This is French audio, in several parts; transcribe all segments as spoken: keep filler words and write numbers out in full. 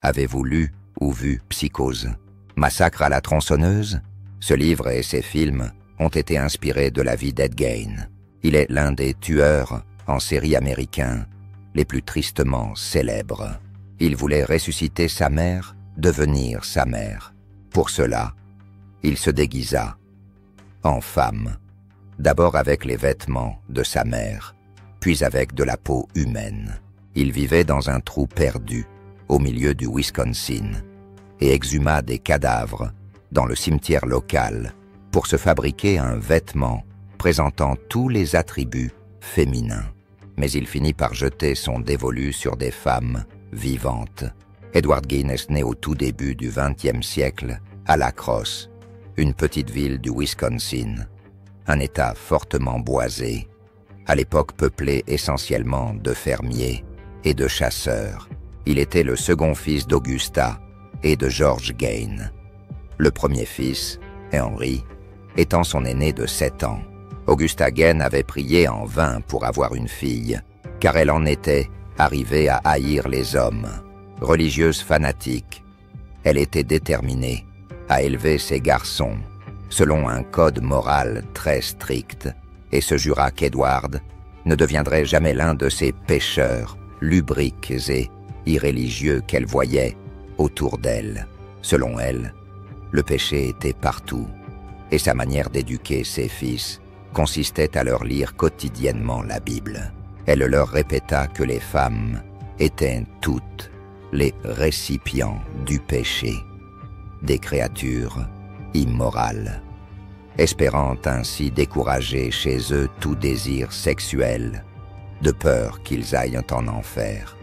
Avez-vous lu ou vu Psychose? Massacre à la tronçonneuse? Ce livre et ses films ont été inspirés de la vie d'Ed Gein. Il est l'un des tueurs en série américains les plus tristement célèbres. Il voulait ressusciter sa mère, devenir sa mère. Pour cela, il se déguisa en femme, d'abord avec les vêtements de sa mère, puis avec de la peau humaine. Il vivait dans un trou perdu, au milieu du Wisconsin, et exhuma des cadavres dans le cimetière local pour se fabriquer un vêtement présentant tous les attributs féminins. Mais il finit par jeter son dévolu sur des femmes vivantes. Edward Gein est né au tout début du vingtième siècle à La Crosse, une petite ville du Wisconsin, un état fortement boisé, à l'époque peuplé essentiellement de fermiers et de chasseurs. Il était le second fils d'Augusta et de George Gein. Le premier fils, Henry, étant son aîné de sept ans. Augusta Gein avait prié en vain pour avoir une fille, car elle en était arrivée à haïr les hommes. Religieuse fanatique, elle était déterminée à élever ses garçons selon un code moral très strict et se jura qu'Edward ne deviendrait jamais l'un de ces pécheurs lubriques et irréligieux qu'elle voyait autour d'elle. Selon elle, le péché était partout, et sa manière d'éduquer ses fils consistait à leur lire quotidiennement la Bible. Elle leur répéta que les femmes étaient toutes les récipients du péché, des créatures immorales, espérant ainsi décourager chez eux tout désir sexuel, de peur qu'ils aillent en enfer.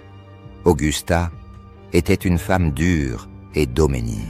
Augusta était une femme dure et dominée,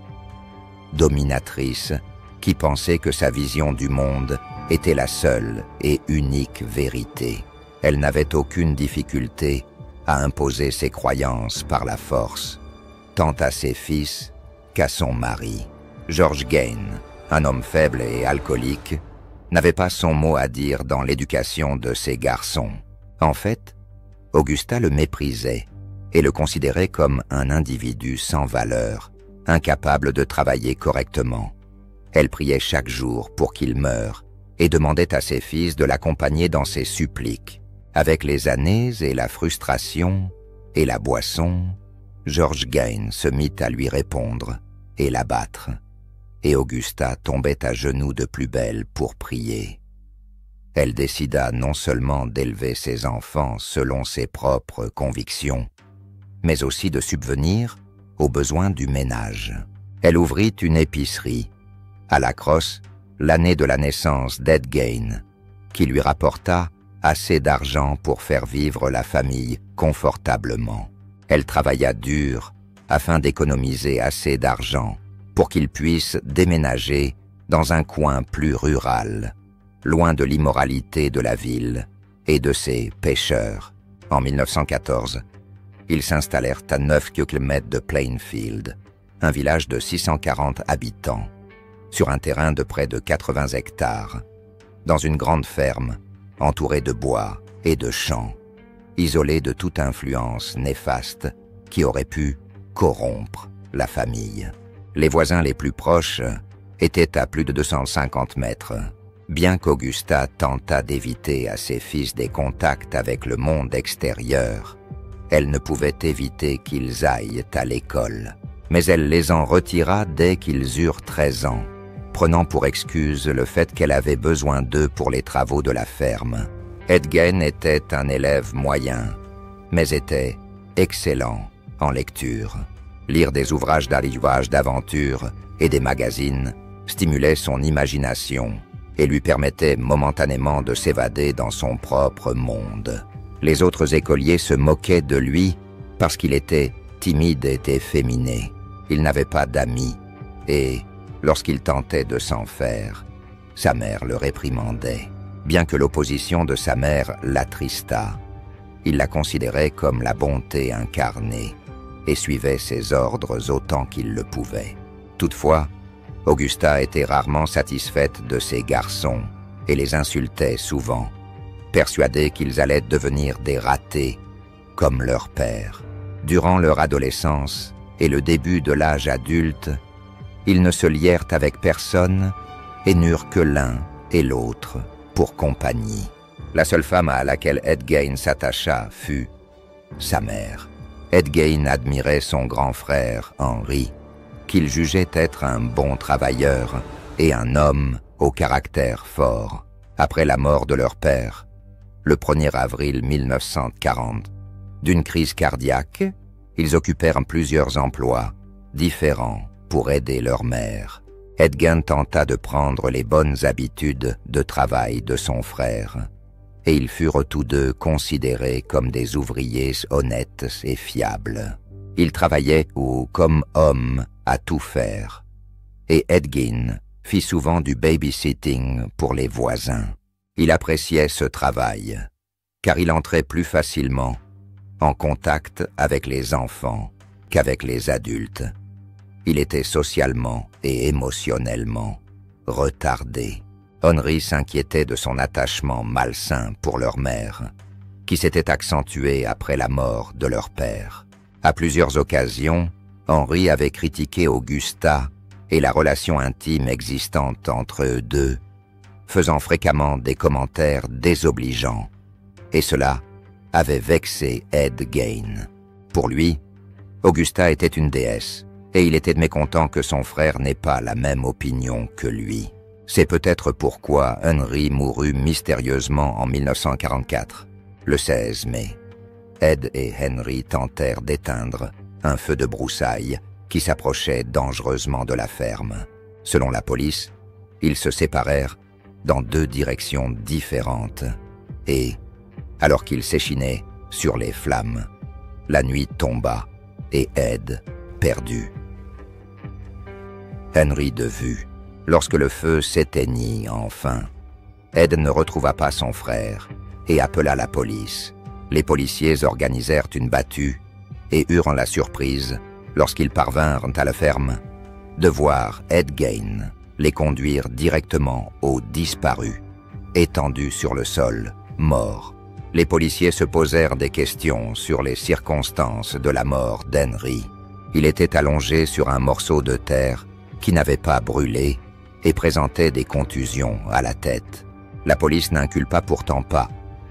dominatrice qui pensait que sa vision du monde était la seule et unique vérité. Elle n'avait aucune difficulté à imposer ses croyances par la force, tant à ses fils qu'à son mari. George Gein, un homme faible et alcoolique, n'avait pas son mot à dire dans l'éducation de ses garçons. En fait, Augusta le méprisait et le considérait comme un individu sans valeur, incapable de travailler correctement. Elle priait chaque jour pour qu'il meure et demandait à ses fils de l'accompagner dans ses suppliques. Avec les années et la frustration et la boisson, George Gein se mit à lui répondre et l'abattre, et Augusta tombait à genoux de plus belle pour prier. Elle décida non seulement d'élever ses enfants selon ses propres convictions, mais aussi de subvenir aux besoins du ménage. Elle ouvrit une épicerie à La Crosse l'année de la naissance d'Ed Gein, qui lui rapporta assez d'argent pour faire vivre la famille confortablement. Elle travailla dur afin d'économiser assez d'argent pour qu'il puisse déménager dans un coin plus rural, loin de l'immoralité de la ville et de ses pêcheurs. En mille neuf cent quatorze, ils s'installèrent à neuf kilomètres de Plainfield, un village de six cent quarante habitants, sur un terrain de près de quatre-vingts hectares, dans une grande ferme entourée de bois et de champs, isolée de toute influence néfaste qui aurait pu corrompre la famille. Les voisins les plus proches étaient à plus de deux cent cinquante mètres. Bien qu'Augusta tentât d'éviter à ses fils des contacts avec le monde extérieur, elle ne pouvait éviter qu'ils aillent à l'école. Mais elle les en retira dès qu'ils eurent treize ans, prenant pour excuse le fait qu'elle avait besoin d'eux pour les travaux de la ferme. Ed Gein était un élève moyen, mais était excellent en lecture. Lire des ouvrages d'arrivage d'aventure et des magazines stimulait son imagination et lui permettait momentanément de s'évader dans son propre monde. Les autres écoliers se moquaient de lui parce qu'il était timide et efféminé. Il n'avait pas d'amis et, lorsqu'il tentait de s'en faire, sa mère le réprimandait. Bien que l'opposition de sa mère l'attristât, il la considérait comme la bonté incarnée et suivait ses ordres autant qu'il le pouvait. Toutefois, Augusta était rarement satisfaite de ses garçons et les insultait souvent, persuadée qu'ils allaient devenir des ratés comme leur père. Durant leur adolescence et le début de l'âge adulte, ils ne se lièrent avec personne et n'eurent que l'un et l'autre pour compagnie. La seule femme à laquelle Ed Gein s'attacha fut sa mère. Ed Gein admirait son grand frère, Henry, qu'il jugeait être un bon travailleur et un homme au caractère fort. Après la mort de leur père, le premier avril mille neuf cent quarante, d'une crise cardiaque, ils occupèrent plusieurs emplois différents pour aider leur mère. Ed Gein tenta de prendre les bonnes habitudes de travail de son frère, et ils furent tous deux considérés comme des ouvriers honnêtes et fiables. Ils travaillaient ou comme hommes à tout faire, et Ed Gein fit souvent du babysitting pour les voisins. Il appréciait ce travail, car il entrait plus facilement en contact avec les enfants qu'avec les adultes. Il était socialement et émotionnellement retardé. Henry s'inquiétait de son attachement malsain pour leur mère, qui s'était accentué après la mort de leur père. À plusieurs occasions, Henry avait critiqué Augusta et la relation intime existante entre eux deux, faisant fréquemment des commentaires désobligeants, et cela avait vexé Ed Gein. Pour lui, Augusta était une déesse, et il était mécontent que son frère n'ait pas la même opinion que lui. C'est peut-être pourquoi Henry mourut mystérieusement en mille neuf cent quarante-quatre, le seize mai. Ed et Henry tentèrent d'éteindre un feu de broussailles qui s'approchait dangereusement de la ferme. Selon la police, ils se séparèrent dans deux directions différentes et, alors qu'ils s'échinaient sur les flammes, la nuit tomba et Ed perdu. Henry de vue. Lorsque le feu s'éteignit enfin, Ed ne retrouva pas son frère et appela la police. Les policiers organisèrent une battue et eurent la surprise, lorsqu'ils parvinrent à la ferme, de voir Ed Gein les conduire directement au disparu, étendu sur le sol, mort. Les policiers se posèrent des questions sur les circonstances de la mort d'Henry. Il était allongé sur un morceau de terre qui n'avait pas brûlé et présentait des contusions à la tête. La police n'inculpa pourtant pas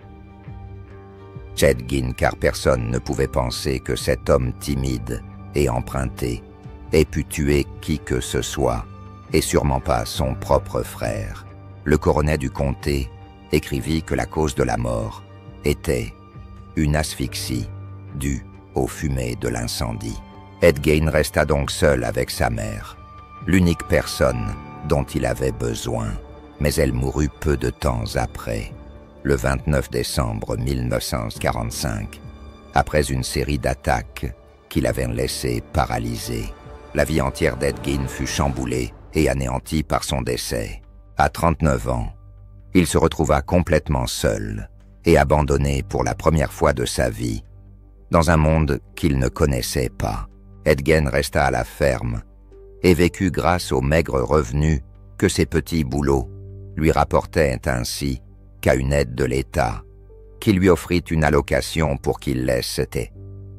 Ed Gein, car personne ne pouvait penser que cet homme timide et emprunté ait pu tuer qui que ce soit, et sûrement pas son propre frère. Le coroner du comté écrivit que la cause de la mort était une asphyxie due aux fumées de l'incendie. Ed Gein resta donc seul avec sa mère, l'unique personne dont il avait besoin, mais elle mourut peu de temps après, le vingt-neuf décembre mille neuf cent quarante-cinq, après une série d'attaques qui l'avaient laissé paralysé. La vie entière d'Ed Gein fut chamboulée et anéantie par son décès. À trente-neuf ans, il se retrouva complètement seul et abandonné pour la première fois de sa vie, dans un monde qu'il ne connaissait pas. Ed Gein resta à la ferme et vécut grâce aux maigres revenus que ses petits boulots lui rapportaient, ainsi qu'à une aide de l'État, qui lui offrit une allocation pour qu'il laisse té.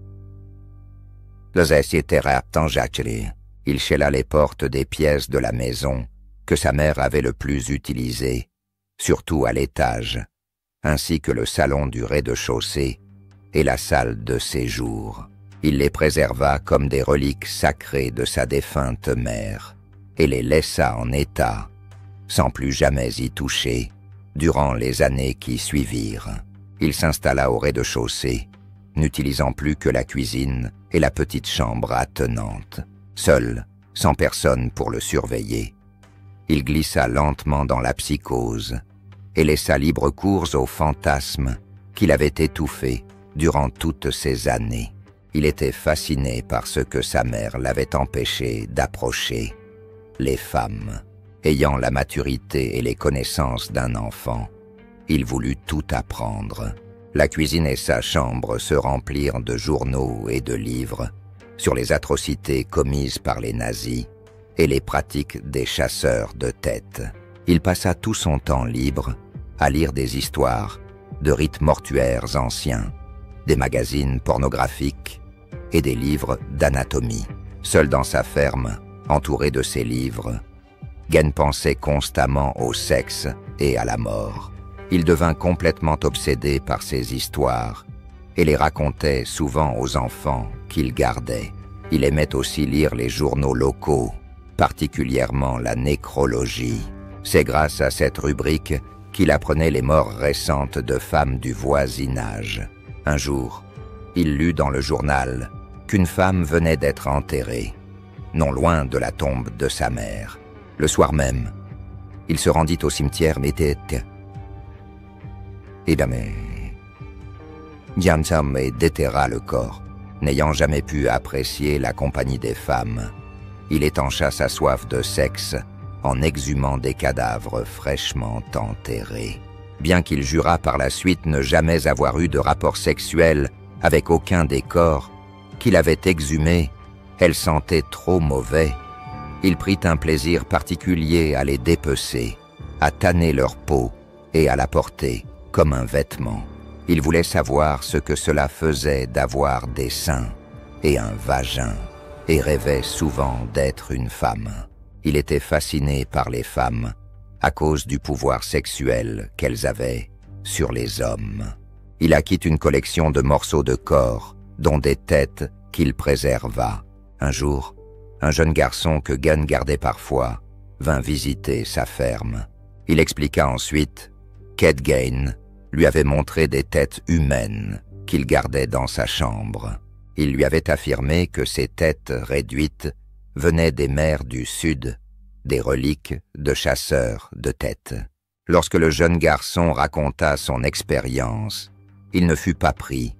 Il scella les portes des pièces de la maison que sa mère avait le plus utilisées, surtout à l'étage, ainsi que le salon du rez-de-chaussée et la salle de séjour. Il les préserva comme des reliques sacrées de sa défunte mère et les laissa en état, sans plus jamais y toucher, durant les années qui suivirent. Il s'installa au rez-de-chaussée, n'utilisant plus que la cuisine et la petite chambre attenante. Seul, sans personne pour le surveiller, il glissa lentement dans la psychose et laissa libre cours aux fantasmes qu'il avait étouffés durant toutes ces années. Il était fasciné par ce que sa mère l'avait empêché d'approcher, les femmes. Ayant la maturité et les connaissances d'un enfant, il voulut tout apprendre. La cuisine et sa chambre se remplirent de journaux et de livres sur les atrocités commises par les nazis et les pratiques des chasseurs de têtes. Il passa tout son temps libre à lire des histoires de rites mortuaires anciens, des magazines pornographiques et des livres d'anatomie. Seul dans sa ferme, entouré de ses livres, Gen pensait constamment au sexe et à la mort. Il devint complètement obsédé par ces histoires et les racontait souvent aux enfants qu'il gardait. Il aimait aussi lire les journaux locaux, particulièrement la nécrologie. C'est grâce à cette rubrique qu'il apprenait les morts récentes de femmes du voisinage. Un jour, il lut dans le journal qu'une femme venait d'être enterrée, non loin de la tombe de sa mère. Le soir même, il se rendit au cimetière mais était... Et damé... Gyansam et déterra le corps. N'ayant jamais pu apprécier la compagnie des femmes, il étancha sa soif de sexe en exhumant des cadavres fraîchement enterrés. Bien qu'il jura par la suite ne jamais avoir eu de rapport sexuel avec aucun des corps qu'il avait exhumés, elle sentait trop mauvais. Il prit un plaisir particulier à les dépecer, à tanner leur peau et à la porter comme un vêtement. Il voulait savoir ce que cela faisait d'avoir des seins et un vagin, et rêvait souvent d'être une femme. Il était fasciné par les femmes à cause du pouvoir sexuel qu'elles avaient sur les hommes. Il acquit une collection de morceaux de corps, dont des têtes qu'il préserva. Un jour, un jeune garçon que Gen gardait parfois vint visiter sa ferme. Il expliqua ensuite qu'Ed Gein lui avait montré des têtes humaines qu'il gardait dans sa chambre. Il lui avait affirmé que ces têtes réduites venaient des mers du Sud, des reliques de chasseurs de têtes. Lorsque le jeune garçon raconta son expérience, il ne fut pas pris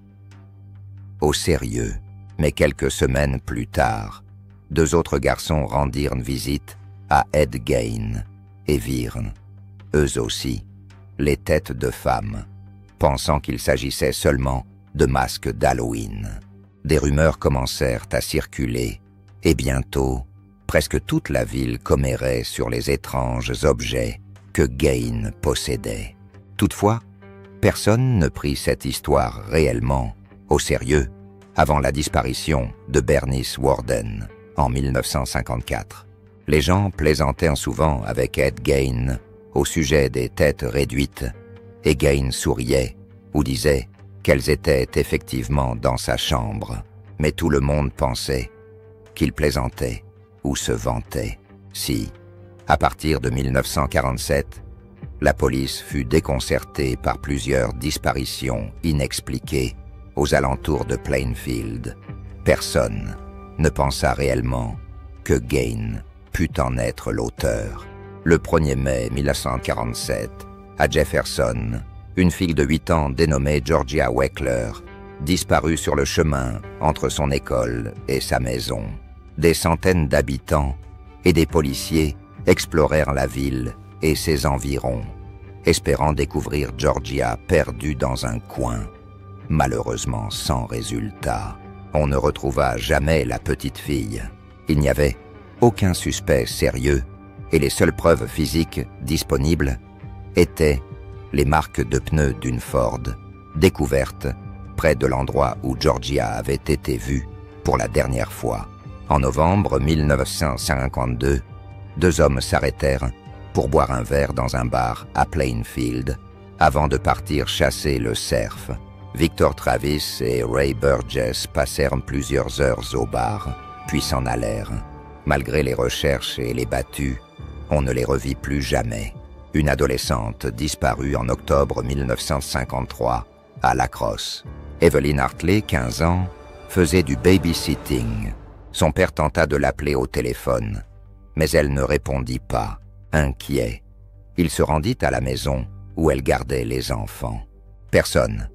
au sérieux, mais quelques semaines plus tard, deux autres garçons rendirent visite à Ed Gein et virent, eux aussi, les têtes de femmes, pensant qu'il s'agissait seulement de masques d'Halloween. Des rumeurs commencèrent à circuler, et bientôt, presque toute la ville commérait sur les étranges objets que Gein possédait. Toutefois, personne ne prit cette histoire réellement au sérieux avant la disparition de Bernice Worden en mille neuf cent cinquante-quatre. Les gens plaisantaient souvent avec Ed Gein au sujet des têtes réduites, et Gein souriait ou disait qu'elles étaient effectivement dans sa chambre, mais tout le monde pensait qu'il plaisantait ou se vantait. Si, à partir de mille neuf cent quarante-sept, la police fut déconcertée par plusieurs disparitions inexpliquées aux alentours de Plainfield, personne ne pensa réellement que Gein put en être l'auteur. Le premier mai mille neuf cent quarante-sept, à Jefferson, une fille de huit ans dénommée Georgia Weckler disparut sur le chemin entre son école et sa maison. Des centaines d'habitants et des policiers explorèrent la ville et ses environs, espérant découvrir Georgia perdue dans un coin, malheureusement sans résultat. On ne retrouva jamais la petite fille. Il n'y avait aucun suspect sérieux et les seules preuves physiques disponibles étaient les marques de pneus d'une Ford, découvertes près de l'endroit où Georgia avait été vue pour la dernière fois. En novembre mille neuf cent cinquante-deux, deux hommes s'arrêtèrent pour boire un verre dans un bar à Plainfield avant de partir chasser le cerf. Victor Travis et Ray Burgess passèrent plusieurs heures au bar, puis s'en allèrent. Malgré les recherches et les battues, on ne les revit plus jamais. Une adolescente disparut en octobre mille neuf cent cinquante-trois à La Crosse. Evelyn Hartley, quinze ans, faisait du babysitting. Son père tenta de l'appeler au téléphone, mais elle ne répondit pas. Inquiet, il se rendit à la maison où elle gardait les enfants. Personne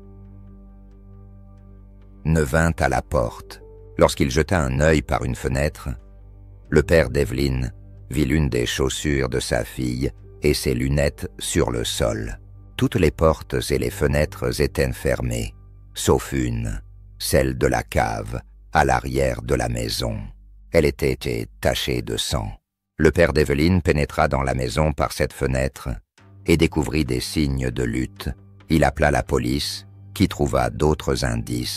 ne vint à la porte. Lorsqu'il jeta un œil par une fenêtre, le père d'Evelyn vit l'une des chaussures de sa fille et ses lunettes sur le sol. Toutes les portes et les fenêtres étaient fermées, sauf une, celle de la cave, à l'arrière de la maison. Elle était tachée de sang. Le père d'Evelyn pénétra dans la maison par cette fenêtre et découvrit des signes de lutte. Il appela la police, qui trouva d'autres indices,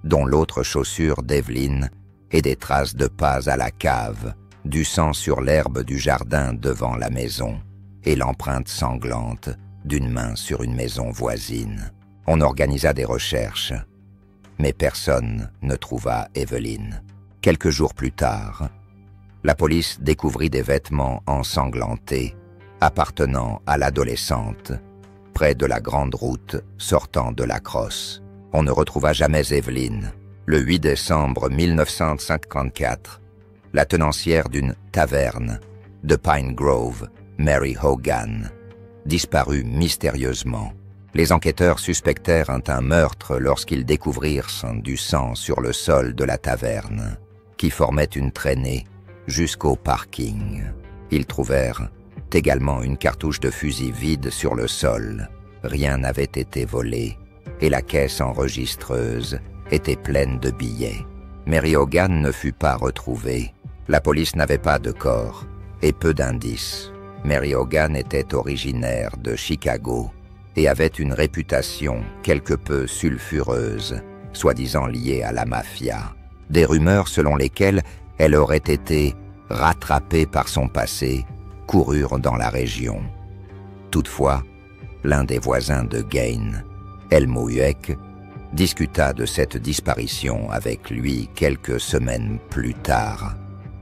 dont l'autre chaussure d'Evelyn et des traces de pas à la cave, du sang sur l'herbe du jardin devant la maison et l'empreinte sanglante d'une main sur une maison voisine. On organisa des recherches, mais personne ne trouva Evelyn. Quelques jours plus tard, la police découvrit des vêtements ensanglantés appartenant à l'adolescente près de la grande route sortant de la Crosse. On ne retrouva jamais Evelyn. Le huit décembre mille neuf cent cinquante-quatre, la tenancière d'une taverne de Pine Grove, Mary Hogan, disparut mystérieusement. Les enquêteurs suspectèrent un meurtre lorsqu'ils découvrirent du sang sur le sol de la taverne, qui formait une traînée jusqu'au parking. Ils trouvèrent également une cartouche de fusil vide sur le sol. Rien n'avait été volé et la caisse enregistreuse était pleine de billets. Mary Hogan ne fut pas retrouvée. La police n'avait pas de corps et peu d'indices. Mary Hogan était originaire de Chicago et avait une réputation quelque peu sulfureuse, soi-disant liée à la mafia. Des rumeurs selon lesquelles elle aurait été rattrapée par son passé coururent dans la région. Toutefois, l'un des voisins de Gain, Elmo Ueck, discuta de cette disparition avec lui quelques semaines plus tard.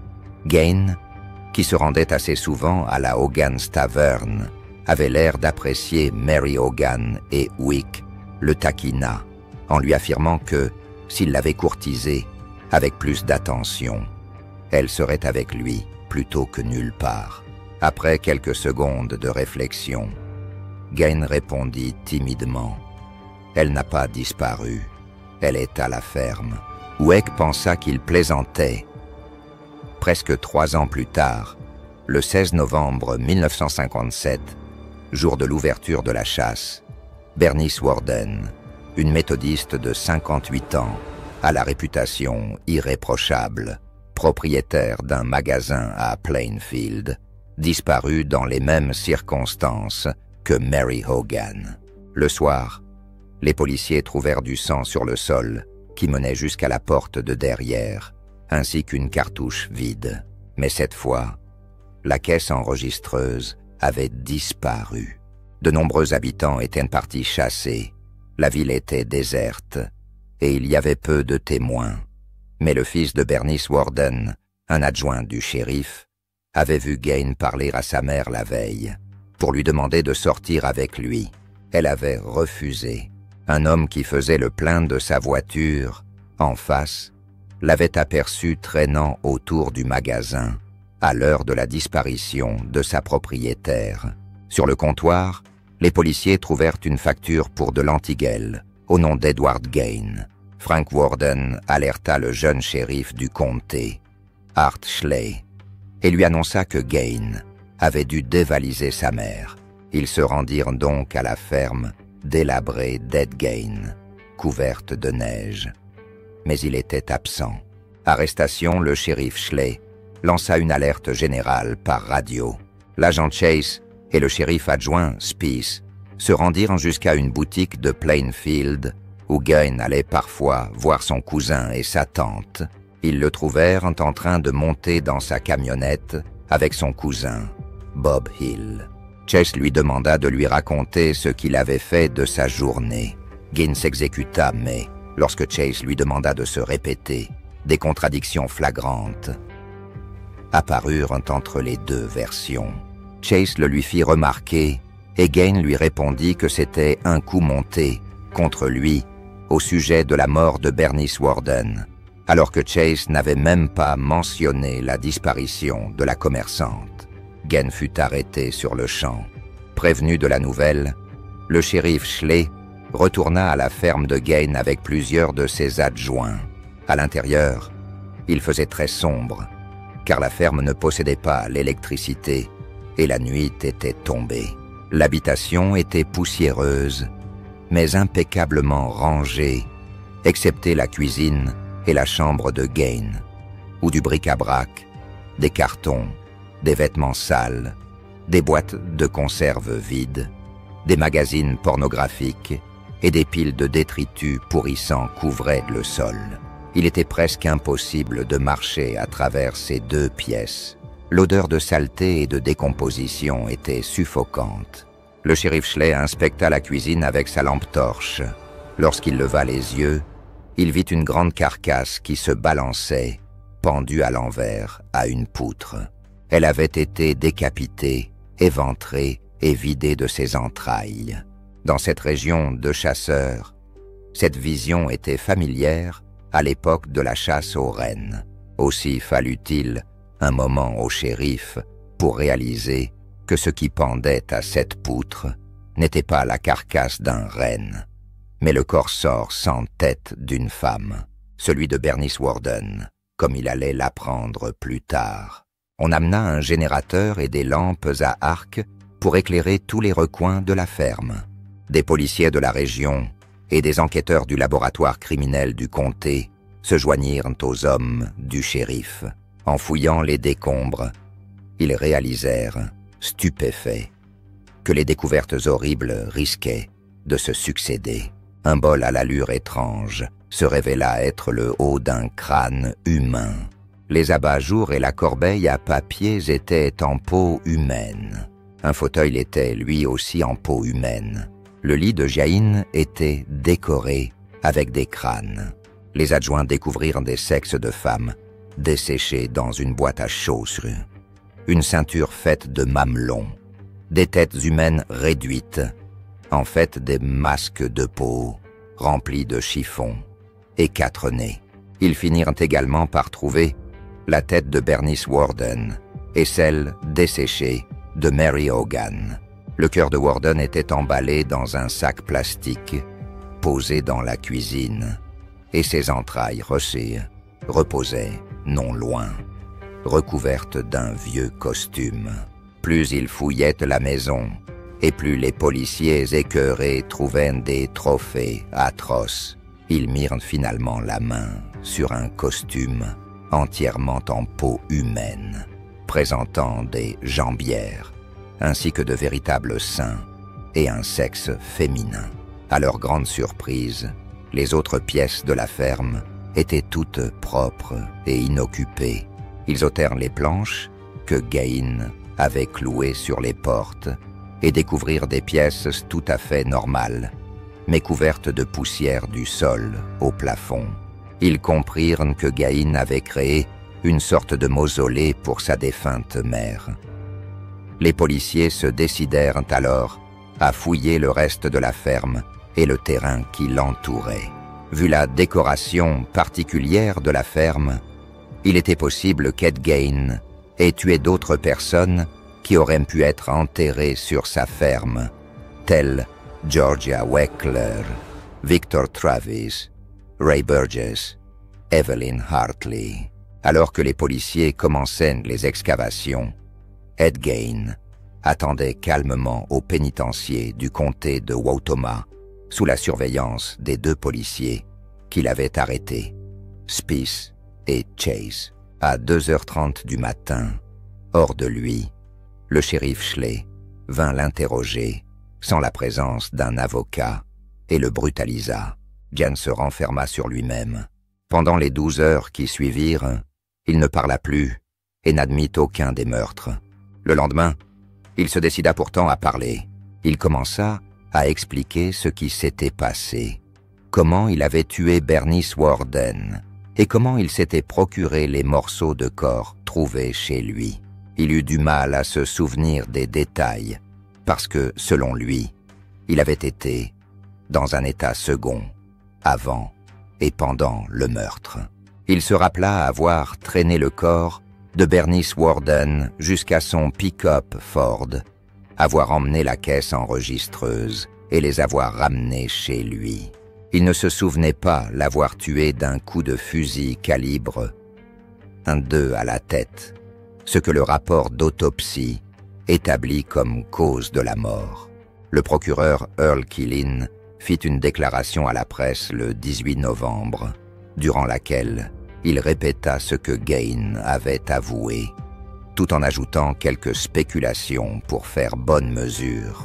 Gain, qui se rendait assez souvent à la Hogan's Tavern, avait l'air d'apprécier Mary Hogan et Ueck le taquina, en lui affirmant que, s'il l'avait courtisée avec plus d'attention, elle serait avec lui plutôt que nulle part. Après quelques secondes de réflexion, Gain répondit timidement « Elle n'a pas disparu, elle est à la ferme. » Ueck pensa qu'il plaisantait. Presque trois ans plus tard, le seize novembre mille neuf cent cinquante-sept, jour de l'ouverture de la chasse, Bernice Worden, une méthodiste de cinquante-huit ans, à la réputation irréprochable, propriétaire d'un magasin à Plainfield, disparut dans les mêmes circonstances que Mary Hogan. Le soir, les policiers trouvèrent du sang sur le sol qui menait jusqu'à la porte de derrière, ainsi qu'une cartouche vide. Mais cette fois, la caisse enregistreuse avait disparu. De nombreux habitants étaient partis chasser. La ville était déserte et il y avait peu de témoins. Mais le fils de Bernice Worden, un adjoint du shérif, avait vu Gain parler à sa mère la veille pour lui demander de sortir avec lui. Elle avait refusé. Un homme qui faisait le plein de sa voiture, en face, l'avait aperçu traînant autour du magasin à l'heure de la disparition de sa propriétaire. Sur le comptoir, les policiers trouvèrent une facture pour de l'antiguel au nom d'Edward Gain. Frank Worden alerta le jeune shérif du comté, Art Schley, et lui annonça que Gain avait dû dévaliser sa mère. Ils se rendirent donc à la ferme délabrée d'Ed Gain, couverte de neige. Mais il était absent. Arrestation, le shérif Schley lança une alerte générale par radio. L'agent Chase et le shérif adjoint Spies se rendirent jusqu'à une boutique de Plainfield où Gain allait parfois voir son cousin et sa tante. Ils le trouvèrent en train de monter dans sa camionnette avec son cousin, Bob Hill. Chase lui demanda de lui raconter ce qu'il avait fait de sa journée. Gain s'exécuta, mais lorsque Chase lui demanda de se répéter, des contradictions flagrantes apparurent entre les deux versions. Chase le lui fit remarquer et Gain lui répondit que c'était un coup monté contre lui au sujet de la mort de Bernice Worden, alors que Chase n'avait même pas mentionné la disparition de la commerçante. Gain fut arrêté sur le champ. Prévenu de la nouvelle, le shérif Schley retourna à la ferme de Gain avec plusieurs de ses adjoints. À l'intérieur, il faisait très sombre, car la ferme ne possédait pas l'électricité et la nuit était tombée. L'habitation était poussiéreuse, mais impeccablement rangée, excepté la cuisine et la chambre de Gain, où du bric-à-brac, des cartons, des vêtements sales, des boîtes de conserve vides, des magazines pornographiques et des piles de détritus pourrissants couvraient le sol. Il était presque impossible de marcher à travers ces deux pièces. L'odeur de saleté et de décomposition était suffocante. Le shérif Schley inspecta la cuisine avec sa lampe torche. Lorsqu'il leva les yeux, il vit une grande carcasse qui se balançait, pendue à l'envers, à une poutre. Elle avait été décapitée, éventrée et vidée de ses entrailles. Dans cette région de chasseurs, cette vision était familière à l'époque de la chasse aux rennes. Aussi fallut-il un moment au shérif pour réaliser que ce qui pendait à cette poutre n'était pas la carcasse d'un renne, mais le corps-sort sans tête d'une femme, celui de Bernice Worden, comme il allait l'apprendre plus tard. On amena un générateur et des lampes à arc pour éclairer tous les recoins de la ferme. Des policiers de la région et des enquêteurs du laboratoire criminel du comté se joignirent aux hommes du shérif. En fouillant les décombres, ils réalisèrent, stupéfaits, que les découvertes horribles risquaient de se succéder. Un bol à l'allure étrange se révéla être le haut d'un crâne humain. Les abat-jours et la corbeille à papier étaient en peau humaine. Un fauteuil était lui aussi en peau humaine. Le lit de Jaïn était décoré avec des crânes. Les adjoints découvrirent des sexes de femmes desséchés dans une boîte à chaussures, une ceinture faite de mamelons, des têtes humaines réduites, en fait des masques de peau remplis de chiffons, et quatre nez. Ils finirent également par trouver la tête de Bernice Worden et celle desséchée de Mary Hogan. Le cœur de Worden était emballé dans un sac plastique posé dans la cuisine, et ses entrailles rossées reposaient non loin, recouvertes d'un vieux costume. Plus ils fouillaient la maison, et plus les policiers écœurés trouvaient des trophées atroces. Ils mirent finalement la main sur un costume entièrement en peau humaine, présentant des jambières, ainsi que de véritables seins et un sexe féminin. À leur grande surprise, les autres pièces de la ferme étaient toutes propres et inoccupées. Ils ôtèrent les planches que Gain avait clouées sur les portes et découvrirent des pièces tout à fait normales, mais couvertes de poussière du sol au plafond. Ils comprirent que Gain avait créé une sorte de mausolée pour sa défunte mère. Les policiers se décidèrent alors à fouiller le reste de la ferme et le terrain qui l'entourait. Vu la décoration particulière de la ferme, il était possible qu'Ed Gain ait tué d'autres personnes qui auraient pu être enterrées sur sa ferme, telles Georgia Weckler, Victor Travis, Ray Burgess, Evelyn Hartley. Alors que les policiers commençaient les excavations, Ed Gain attendait calmement au pénitencier du comté de Wautoma sous la surveillance des deux policiers qu'il avait arrêtés, Spieth et Chase. À deux heures trente du matin, hors de lui, le shérif Schley vint l'interroger sans la présence d'un avocat et le brutalisa. Jan se renferma sur lui-même. Pendant les douze heures qui suivirent, il ne parla plus et n'admit aucun des meurtres. Le lendemain, il se décida pourtant à parler. Il commença à expliquer ce qui s'était passé, comment il avait tué Bernice Worden et comment il s'était procuré les morceaux de corps trouvés chez lui. Il eut du mal à se souvenir des détails parce que, selon lui, il avait été dans un état second, avant et pendant le meurtre. Il se rappela avoir traîné le corps de Bernice Worden jusqu'à son pick-up Ford, avoir emmené la caisse enregistreuse et les avoir ramenés chez lui. Il ne se souvenait pas l'avoir tué d'un coup de fusil calibre un deux à la tête, ce que le rapport d'autopsie établit comme cause de la mort. Le procureur Earl Killin fit une déclaration à la presse le dix-huit novembre, durant laquelle il répéta ce que Gain avait avoué, tout en ajoutant quelques spéculations pour faire bonne mesure.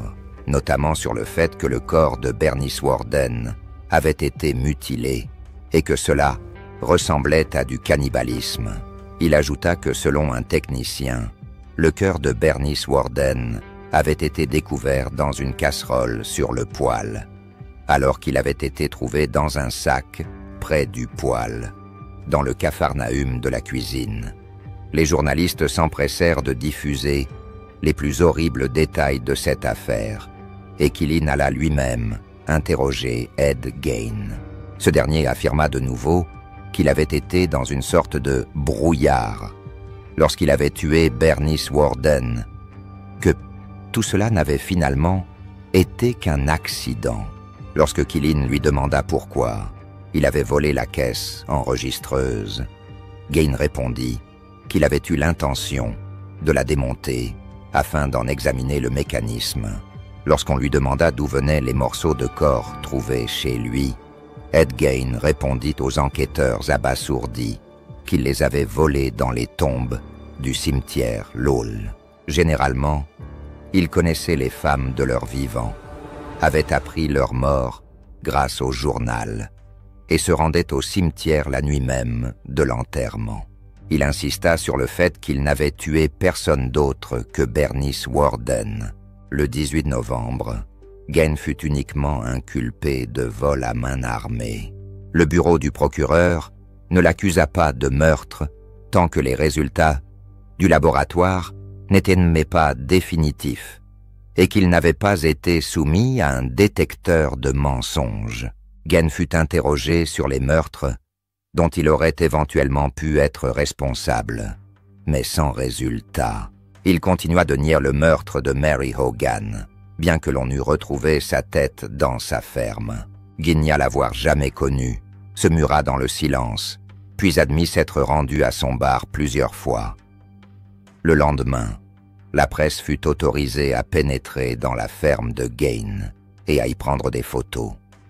notamment sur le fait que le corps de Bernice Worden avait été mutilé et que cela ressemblait à du cannibalisme. Il ajouta que selon un technicien, le cœur de Bernice Worden avait été découvert dans une casserole sur le poêle, alors qu'il avait été trouvé dans un sac près du poêle, dans le capharnaüm de la cuisine. Les journalistes s'empressèrent de diffuser les plus horribles détails de cette affaire, et Quilin alla lui-même interroger Ed Gein. Ce dernier affirma de nouveau qu'il avait été dans une sorte de brouillard lorsqu'il avait tué Bernice Worden, que tout cela n'avait finalement été qu'un accident. Lorsque Quilin lui demanda pourquoi il avait volé la caisse enregistreuse, Gein répondit qu'il avait eu l'intention de la démonter afin d'en examiner le mécanisme. Lorsqu'on lui demanda d'où venaient les morceaux de corps trouvés chez lui, Ed Gein répondit aux enquêteurs abasourdis qu'il les avait volés dans les tombes du cimetière Lowell. Généralement, il connaissait les femmes de leur vivant, avait appris leur mort grâce au journal et se rendait au cimetière la nuit même de l'enterrement. Il insista sur le fait qu'il n'avait tué personne d'autre que Bernice Worden. Le dix-huit novembre, Gein fut uniquement inculpé de vol à main armée. Le bureau du procureur ne l'accusa pas de meurtre tant que les résultats du laboratoire n'étaient mais pas définitifs et qu'il n'avait pas été soumis à un détecteur de mensonges. Gein fut interrogé sur les meurtres dont il aurait éventuellement pu être responsable, mais sans résultat. Il continua de nier le meurtre de Mary Hogan, bien que l'on eût retrouvé sa tête dans sa ferme. Gein nia l'avoir jamais connue, se mura dans le silence, puis admit s'être rendu à son bar plusieurs fois. Le lendemain, la presse fut autorisée à pénétrer dans la ferme de Gein et à y prendre des photos.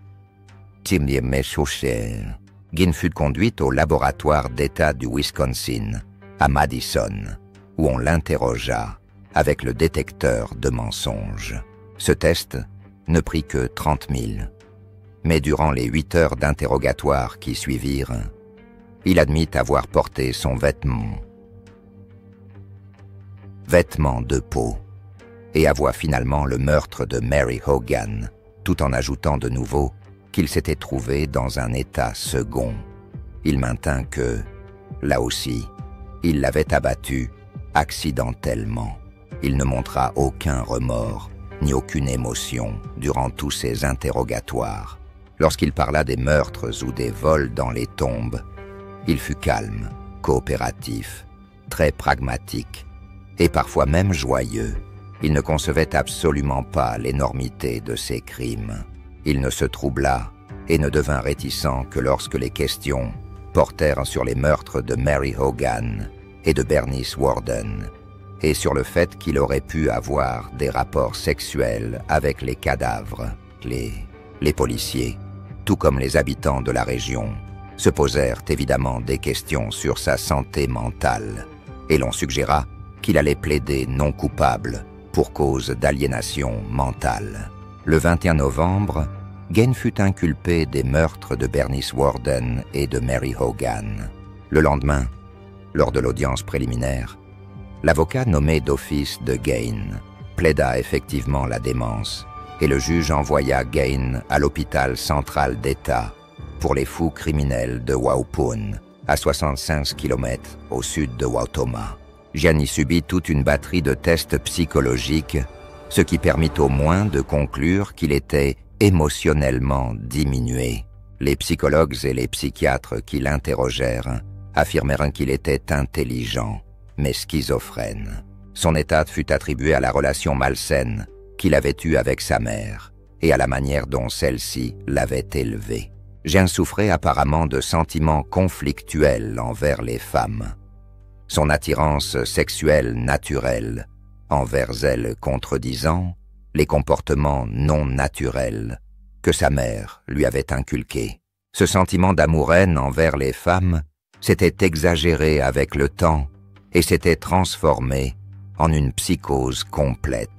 Gein fut conduite au laboratoire d'État du Wisconsin, à Madison, où on l'interrogea avec le détecteur de mensonges. Ce test ne prit que trente mille, mais durant les huit heures d'interrogatoire qui suivirent, il admit avoir porté son vêtement, vêtement de peau, et avoua finalement le meurtre de Mary Hogan, tout en ajoutant de nouveau qu'il s'était trouvé dans un état second. Il maintint que, là aussi, il l'avait abattue accidentellement. Il ne montra aucun remords ni aucune émotion durant tous ces interrogatoires. Lorsqu'il parla des meurtres ou des vols dans les tombes, il fut calme, coopératif, très pragmatique et parfois même joyeux. Il ne concevait absolument pas l'énormité de ces crimes. Il ne se troubla et ne devint réticent que lorsque les questions portèrent sur les meurtres de Mary Hogan et de Bernice Worden, et sur le fait qu'il aurait pu avoir des rapports sexuels avec les cadavres. Les, les policiers, tout comme les habitants de la région, se posèrent évidemment des questions sur sa santé mentale, et l'on suggéra qu'il allait plaider non coupable pour cause d'aliénation mentale. Le vingt et un novembre, Gein fut inculpé des meurtres de Bernice Worden et de Mary Hogan. Le lendemain, lors de l'audience préliminaire, l'avocat nommé d'office de Gein plaida effectivement la démence et le juge envoya Gein à l'hôpital central d'État pour les fous criminels de Waupun, à soixante-cinq kilomètres au sud de Wautoma. Gein y subit toute une batterie de tests psychologiques, ce qui permit au moins de conclure qu'il était émotionnellement diminué. Les psychologues et les psychiatres qui l'interrogèrent affirmèrent qu'il était intelligent, mais schizophrène. Son état fut attribué à la relation malsaine qu'il avait eue avec sa mère et à la manière dont celle-ci l'avait élevé. Gein souffrait apparemment de sentiments conflictuels envers les femmes. Son attirance sexuelle naturelle envers elles contredisant les comportements non naturels que sa mère lui avait inculqués. Ce sentiment d'amour-haine envers les femmes s'était exagéré avec le temps et s'était transformé en une psychose complète.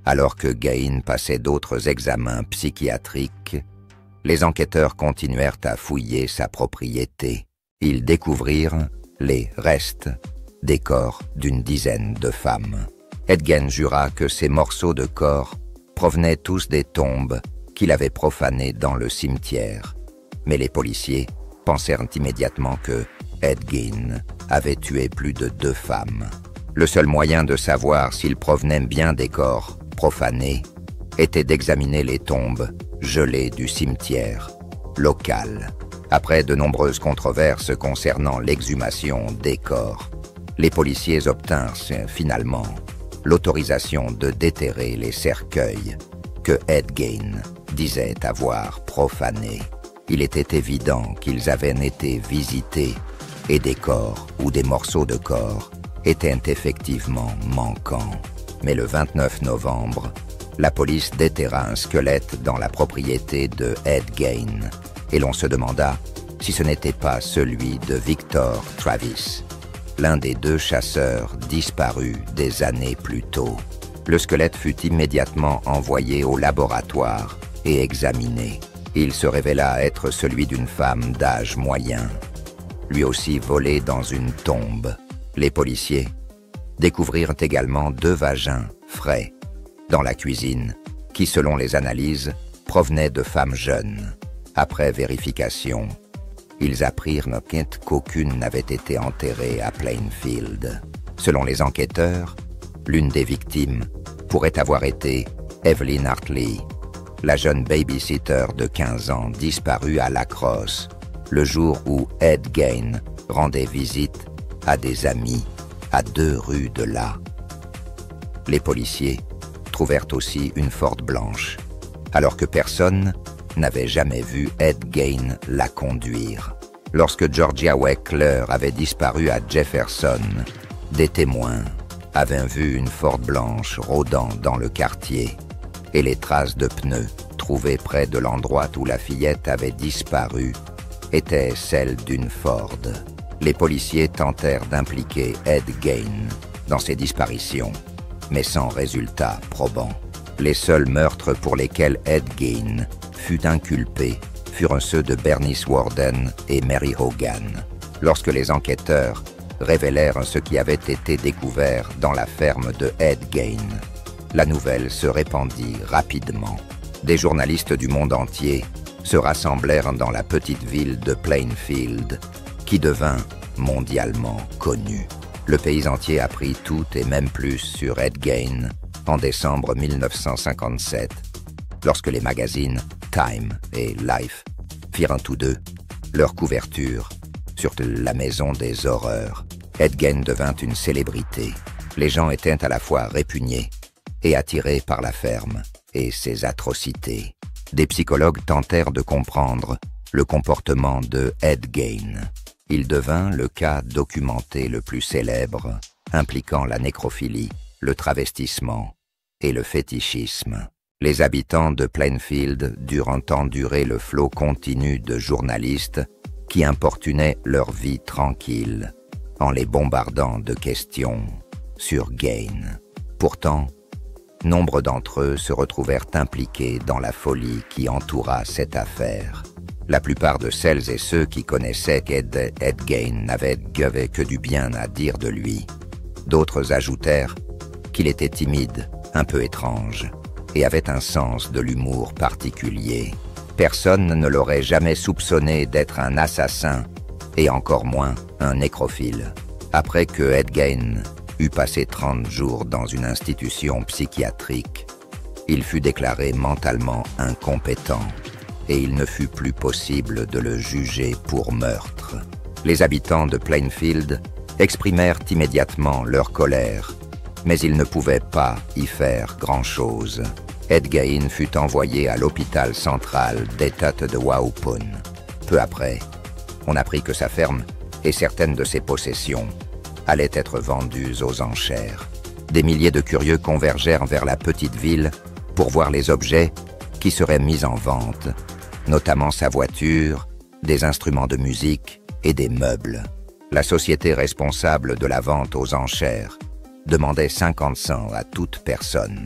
Alors que Gain passait d'autres examens psychiatriques, les enquêteurs continuèrent à fouiller sa propriété. Ils découvrirent les restes des corps d'une dizaine de femmes. Ed Gein jura que ces morceaux de corps provenaient tous des tombes qu'il avait profanées dans le cimetière. Mais les policiers pensèrent immédiatement que Ed Gein avait tué plus de deux femmes. Le seul moyen de savoir s'ils provenaient bien des corps profanés était d'examiner les tombes gelées du cimetière local. Après de nombreuses controverses concernant l'exhumation des corps, les policiers obtinrent finalement l'autorisation de déterrer les cercueils que Ed Gein disait avoir profanés. Il était évident qu'ils avaient été visités et des corps ou des morceaux de corps étaient effectivement manquants. Mais le vingt-neuf novembre, la police déterra un squelette dans la propriété de Ed Gein et l'on se demanda si ce n'était pas celui de Victor Travis, l'un des deux chasseurs disparus des années plus tôt. Le squelette fut immédiatement envoyé au laboratoire et examiné. Il se révéla être celui d'une femme d'âge moyen, lui aussi volée dans une tombe. Les policiers découvrirent également deux vagins frais dans la cuisine, qui, selon les analyses, provenaient de femmes jeunes. Après vérification, ils apprirent qu'aucune n'avait été enterrée à Plainfield. Selon les enquêteurs, l'une des victimes pourrait avoir été Evelyn Hartley, la jeune babysitter de quinze ans disparue à La Crosse, le jour où Ed Gein rendait visite à des amis à deux rues de là. Les policiers trouvèrent aussi une Ford blanche, alors que personne n'avait jamais vu Ed Gein la conduire. Lorsque Georgia Weckler avait disparu à Jefferson, des témoins avaient vu une Ford blanche rôdant dans le quartier et les traces de pneus trouvées près de l'endroit où la fillette avait disparu étaient celles d'une Ford. Les policiers tentèrent d'impliquer Ed Gein dans ces disparitions, mais sans résultat probant. Les seuls meurtres pour lesquels Ed Gein fut inculpé furent ceux de Bernice Warden et Mary Hogan. Lorsque les enquêteurs révélèrent ce qui avait été découvert dans la ferme de Ed Gein, la nouvelle se répandit rapidement. Des journalistes du monde entier se rassemblèrent dans la petite ville de Plainfield, qui devint mondialement connue. Le pays entier apprit tout et même plus sur Ed Gein en décembre mille neuf cent cinquante-sept, lorsque les magazines Time et Life firent tous deux leur couverture sur la maison des horreurs. Ed Gein devint une célébrité. Les gens étaient à la fois répugnés et attirés par la ferme et ses atrocités. Des psychologues tentèrent de comprendre le comportement de Ed Gein. Il devint le cas documenté le plus célèbre, impliquant la nécrophilie, le travestissement et le fétichisme. Les habitants de Plainfield durent endurer le flot continu de journalistes qui importunaient leur vie tranquille en les bombardant de questions sur Gein. Pourtant, nombre d'entre eux se retrouvèrent impliqués dans la folie qui entoura cette affaire. La plupart de celles et ceux qui connaissaient qu'Ed Ed Gein n'avaient que du bien à dire de lui. D'autres ajoutèrent qu'il était timide, un peu étrange, et avait un sens de l'humour particulier. Personne ne l'aurait jamais soupçonné d'être un assassin, et encore moins un nécrophile. Après que Ed Gein eut passé trente jours dans une institution psychiatrique, il fut déclaré mentalement incompétent, et il ne fut plus possible de le juger pour meurtre. Les habitants de Plainfield exprimèrent immédiatement leur colère, mais ils ne pouvaient pas y faire grand-chose. Ed Gein fut envoyé à l'hôpital central d'État de Waupun. Peu après, on apprit que sa ferme et certaines de ses possessions allaient être vendues aux enchères. Des milliers de curieux convergèrent vers la petite ville pour voir les objets qui seraient mis en vente, notamment sa voiture, des instruments de musique et des meubles. La société responsable de la vente aux enchères demandait cinquante cents à toute personne.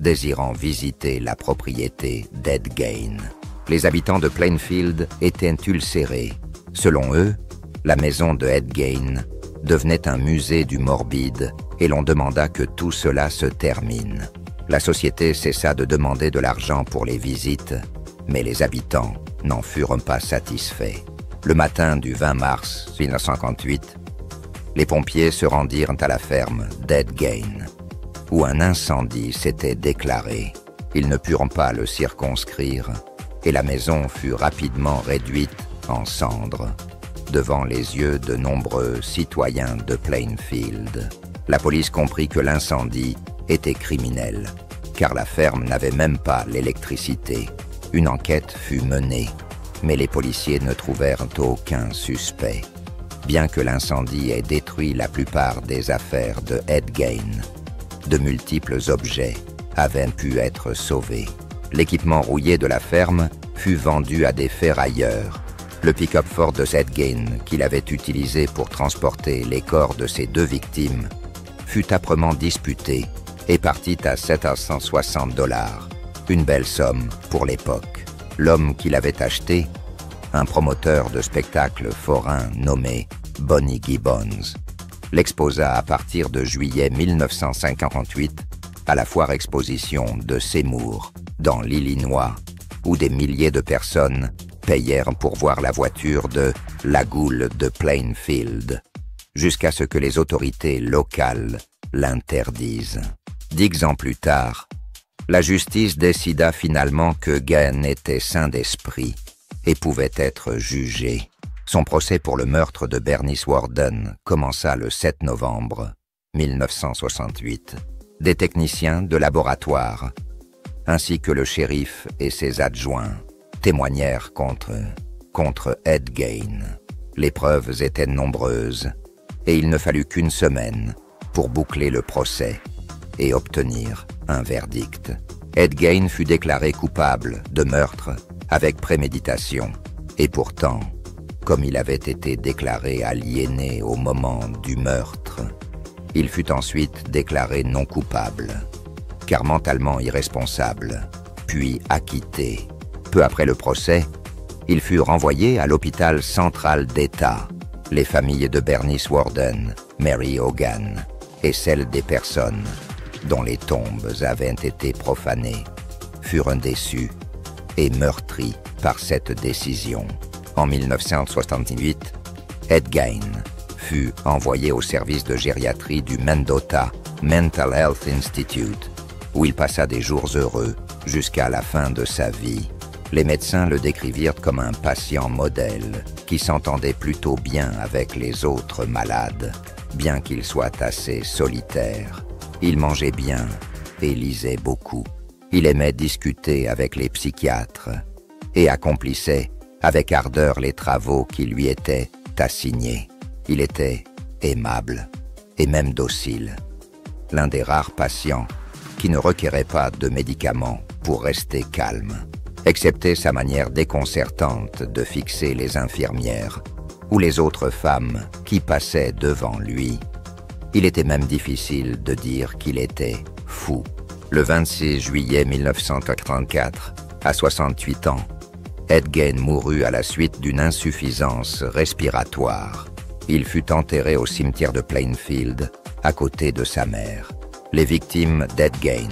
désirant visiter la propriété d'Ed Gein. Les habitants de Plainfield étaient ulcérés. Selon eux, la maison de Ed Gein devenait un musée du morbide et l'on demanda que tout cela se termine. La société cessa de demander de l'argent pour les visites, mais les habitants n'en furent pas satisfaits. Le matin du vingt mars mille neuf cent cinquante-huit, les pompiers se rendirent à la ferme d'Ed Gein, où un incendie s'était déclaré. Ils ne purent pas le circonscrire et la maison fut rapidement réduite en cendres devant les yeux de nombreux citoyens de Plainfield. La police comprit que l'incendie était criminel, car la ferme n'avait même pas l'électricité. Une enquête fut menée, mais les policiers ne trouvèrent aucun suspect. Bien que l'incendie ait détruit la plupart des affaires de Ed Gein, de multiples objets avaient pu être sauvés. L'équipement rouillé de la ferme fut vendu à des ferrailleurs. Le pick-up Ford de Ed Gein, qu'il avait utilisé pour transporter les corps de ses deux victimes, fut âprement disputé et partit à sept cent soixante dollars, une belle somme pour l'époque. L'homme qui l'avait acheté, un promoteur de spectacles forains nommé Bonnie Gibbons, l'exposa à partir de juillet mille neuf cent cinquante-huit à la foire exposition de Seymour, dans l'Illinois, où des milliers de personnes payèrent pour voir la voiture de la Goule de Plainfield, jusqu'à ce que les autorités locales l'interdisent. Dix ans plus tard, la justice décida finalement que Gein était sain d'esprit et pouvait être jugé. Son procès pour le meurtre de Bernice Worden commença le sept novembre mille neuf cent soixante-huit. Des techniciens de laboratoire, ainsi que le shérif et ses adjoints, témoignèrent contre, contre Ed Gein. Les preuves étaient nombreuses, et il ne fallut qu'une semaine pour boucler le procès et obtenir un verdict. Ed Gein fut déclaré coupable de meurtre avec préméditation, et pourtant, comme il avait été déclaré aliéné au moment du meurtre, il fut ensuite déclaré non coupable, car mentalement irresponsable, puis acquitté. Peu après le procès, il fut renvoyé à l'hôpital central d'État. Les familles de Bernice Worden, Mary Hogan et celles des personnes dont les tombes avaient été profanées furent déçues et meurtries par cette décision. En mille neuf cent soixante-huit, Ed Gein fut envoyé au service de gériatrie du Mendota Mental Health Institute, où il passa des jours heureux jusqu'à la fin de sa vie. Les médecins le décrivirent comme un patient modèle qui s'entendait plutôt bien avec les autres malades, bien qu'il soit assez solitaire. Il mangeait bien et lisait beaucoup. Il aimait discuter avec les psychiatres et accomplissait avec ardeur les travaux qui lui étaient assignés. Il était aimable et même docile, l'un des rares patients qui ne requérait pas de médicaments pour rester calme, excepté sa manière déconcertante de fixer les infirmières ou les autres femmes qui passaient devant lui. Il était même difficile de dire qu'il était fou. Le vingt-six juillet mille neuf cent quatre-vingt-quatre, à soixante-huit ans, Ed Gein mourut à la suite d'une insuffisance respiratoire. Il fut enterré au cimetière de Plainfield, à côté de sa mère. Les victimes d'Ed Gein: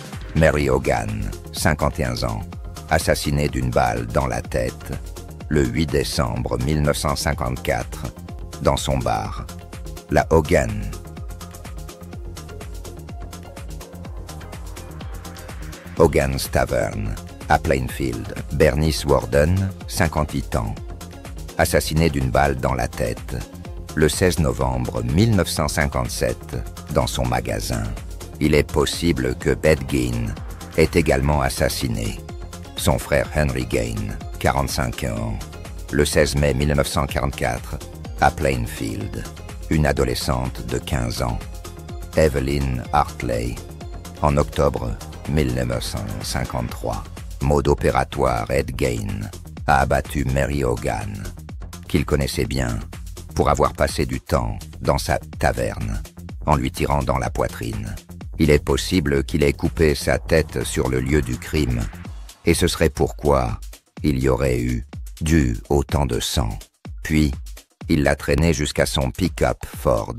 Mary Hogan, cinquante et un ans, assassinée d'une balle dans la tête, le huit décembre mille neuf cent cinquante-quatre, dans son bar, la Hogan. Hogan's Tavern, à Plainfield. Bernice Worden, cinquante-huit ans, assassinée d'une balle dans la tête, le seize novembre mille neuf cent cinquante-sept, dans son magasin. Il est possible que Ed Gein ait également assassiné son frère Henry Gein, quarante-cinq ans, le seize mai mille neuf cent quarante-quatre, à Plainfield, une adolescente de quinze ans, Evelyn Hartley, en octobre mille neuf cent cinquante-trois. Mode opératoire: Ed Gein a abattu Mary Hogan, qu'il connaissait bien, pour avoir passé du temps dans sa taverne, en lui tirant dans la poitrine. Il est possible qu'il ait coupé sa tête sur le lieu du crime, et ce serait pourquoi il y aurait eu dû autant de sang. Puis, il l'a traîné jusqu'à son pick-up Ford,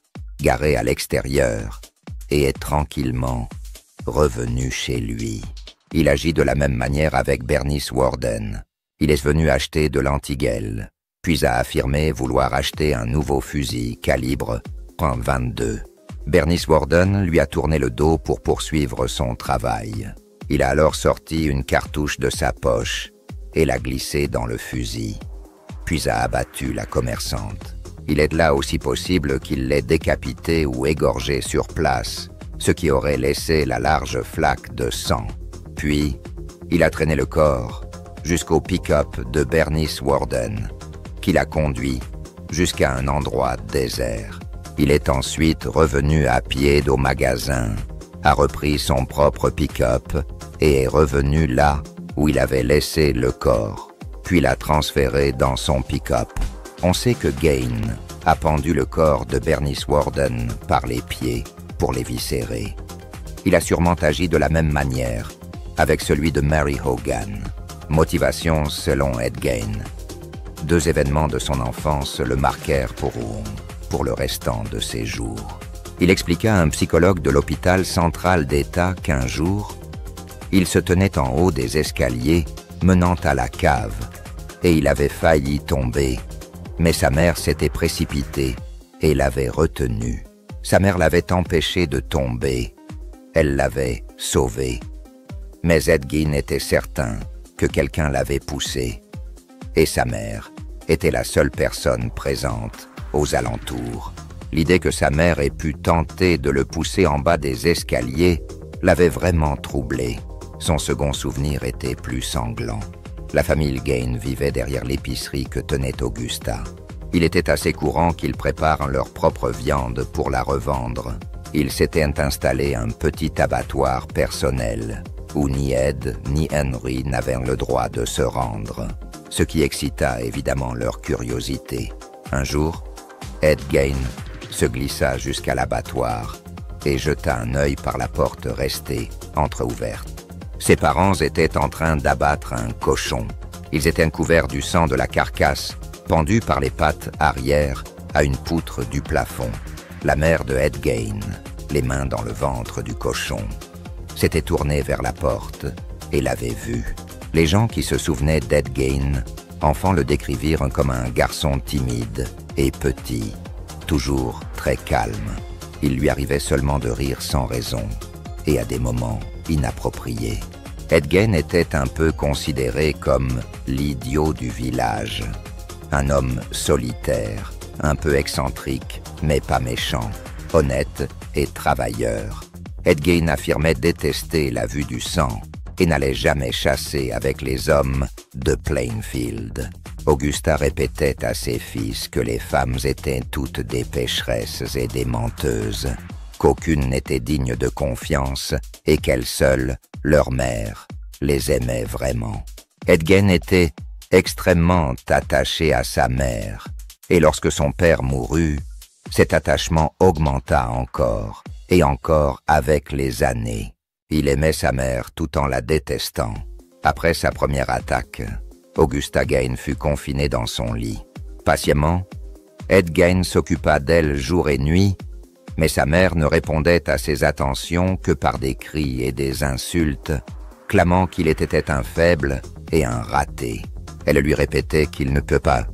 garé à l'extérieur, et est tranquillement revenu chez lui. Il agit de la même manière avec Bernice Worden. Il est venu acheter de l'antiguel, puis a affirmé vouloir acheter un nouveau fusil calibre point vingt-deux. Bernice Worden lui a tourné le dos pour poursuivre son travail. Il a alors sorti une cartouche de sa poche et l'a glissée dans le fusil, puis a abattu la commerçante. Il est de là aussi possible qu'il l'ait décapitée ou égorgée sur place, ce qui aurait laissé la large flaque de sang. Puis, il a traîné le corps jusqu'au pick-up de Bernice Worden, qui l'a conduit jusqu'à un endroit désert. Il est ensuite revenu à pied au magasin, a repris son propre pick-up et est revenu là où il avait laissé le corps, puis l'a transféré dans son pick-up. On sait que Gain a pendu le corps de Bernice Worden par les pieds pour l'éviscérer. Il a sûrement agi de la même manière avec celui de Mary Hogan. Motivation selon Ed Gein. Deux événements de son enfance le marquèrent pour, pour le restant de ses jours. Il expliqua à un psychologue de l'hôpital central d'État qu'un jour, il se tenait en haut des escaliers menant à la cave et il avait failli tomber, mais sa mère s'était précipitée et l'avait retenu. Sa mère l'avait empêché de tomber. Elle l'avait sauvé. Mais Ed Gein était certain que quelqu'un l'avait poussé. Et sa mère était la seule personne présente aux alentours. L'idée que sa mère ait pu tenter de le pousser en bas des escaliers l'avait vraiment troublé. Son second souvenir était plus sanglant. La famille Gein vivait derrière l'épicerie que tenait Augusta. Il était assez courant qu'ils préparent leur propre viande pour la revendre. Ils s'étaient installé un petit abattoir personnel où ni Ed ni Henry n'avaient le droit de se rendre, ce qui excita évidemment leur curiosité. Un jour, Ed Gein se glissa jusqu'à l'abattoir et jeta un œil par la porte restée entr'ouverte. Ses parents étaient en train d'abattre un cochon. Ils étaient couverts du sang de la carcasse, pendus par les pattes arrière à une poutre du plafond. La mère de Ed Gein, les mains dans le ventre du cochon, s'était tournée vers la porte et l'avait vu. Les gens qui se souvenaient d'Ed Gein, enfant, le décrivirent comme un garçon timide et petit, toujours très calme. Il lui arrivait seulement de rire sans raison et à des moments inappropriés. Ed Gein était un peu considéré comme l'idiot du village, un homme solitaire, un peu excentrique, mais pas méchant, honnête et travailleur. Ed Gein affirmait détester la vue du sang et n'allait jamais chasser avec les hommes de Plainfield. Augusta répétait à ses fils que les femmes étaient toutes des pécheresses et des menteuses, qu'aucune n'était digne de confiance et qu'elles seules, leur mère, les aimaient vraiment. Ed Gein était extrêmement attaché à sa mère, et lorsque son père mourut, cet attachement augmenta encore, et encore avec les années. Il aimait sa mère tout en la détestant. Après sa première attaque, Augusta Gein fut confinée dans son lit. Patiemment, Ed Gein s'occupa d'elle jour et nuit, mais sa mère ne répondait à ses attentions que par des cris et des insultes, clamant qu'il était un faible et un raté. Elle lui répétait qu'il ne peut pas,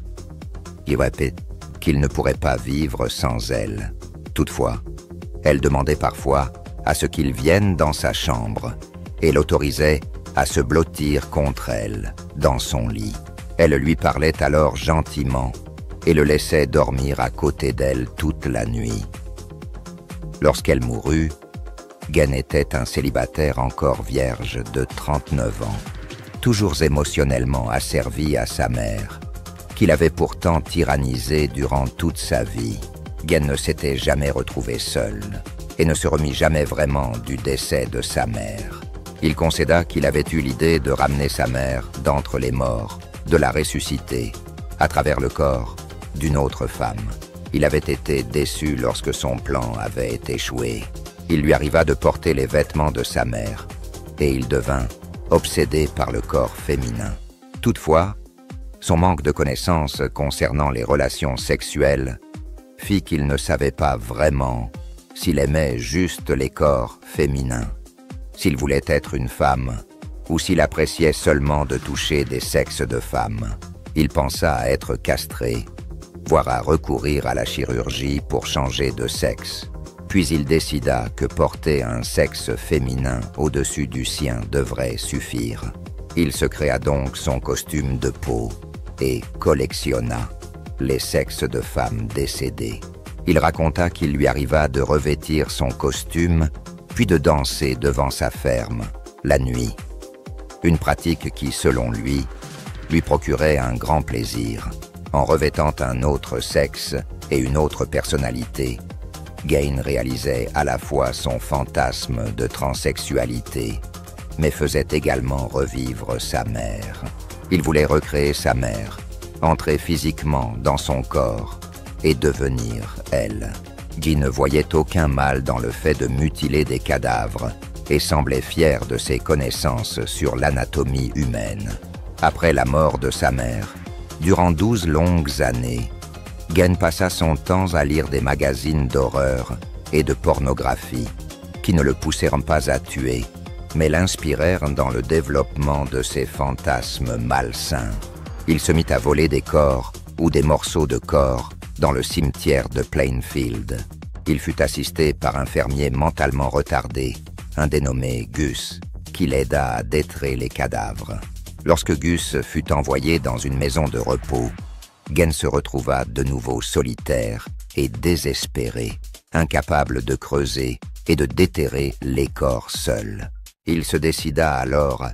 il répète qu'il ne pourrait pas vivre sans elle. Toutefois, elle demandait parfois à ce qu'il vienne dans sa chambre et l'autorisait à se blottir contre elle, dans son lit. Elle lui parlait alors gentiment et le laissait dormir à côté d'elle toute la nuit. Lorsqu'elle mourut, Gein était un célibataire encore vierge de trente-neuf ans, toujours émotionnellement asservi à sa mère, qu'il avait pourtant tyrannisé durant toute sa vie. Gein ne s'était jamais retrouvé seul et ne se remit jamais vraiment du décès de sa mère. Il concéda qu'il avait eu l'idée de ramener sa mère d'entre les morts, de la ressusciter, à travers le corps d'une autre femme. Il avait été déçu lorsque son plan avait échoué. Il lui arriva de porter les vêtements de sa mère, et il devint obsédé par le corps féminin. Toutefois, son manque de connaissances concernant les relations sexuelles fit qu'il ne savait pas vraiment s'il aimait juste les corps féminins, s'il voulait être une femme, ou s'il appréciait seulement de toucher des sexes de femmes. Il pensa à être castré, voire à recourir à la chirurgie pour changer de sexe. Puis il décida que porter un sexe féminin au-dessus du sien devrait suffire. Il se créa donc son costume de peau et collectionna les sexes de femmes décédées. Il raconta qu'il lui arriva de revêtir son costume, puis de danser devant sa ferme, la nuit. Une pratique qui, selon lui, lui procurait un grand plaisir. En revêtant un autre sexe et une autre personnalité, Gain réalisait à la fois son fantasme de transsexualité, mais faisait également revivre sa mère. Il voulait recréer sa mère, entrer physiquement dans son corps et devenir elle. Guy ne voyait aucun mal dans le fait de mutiler des cadavres et semblait fier de ses connaissances sur l'anatomie humaine. Après la mort de sa mère, durant douze longues années, Gain passa son temps à lire des magazines d'horreur et de pornographie qui ne le poussèrent pas à tuer, mais l'inspirèrent dans le développement de ses fantasmes malsains. Il se mit à voler des corps ou des morceaux de corps dans le cimetière de Plainfield. Il fut assisté par un fermier mentalement retardé, un dénommé Gus, qui l'aida à déterrer les cadavres. Lorsque Gus fut envoyé dans une maison de repos, Gain se retrouva de nouveau solitaire et désespéré, incapable de creuser et de déterrer les corps seuls. Il se décida alors